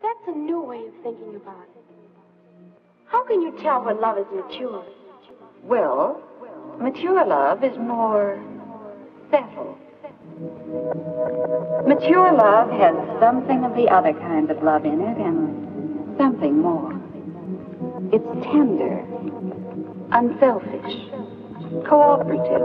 That's a new way of thinking about it. How can you tell when love is mature? Well, mature love is more settled. Mature love has something of the other kind of love in it and something more. It's tender, unselfish, cooperative.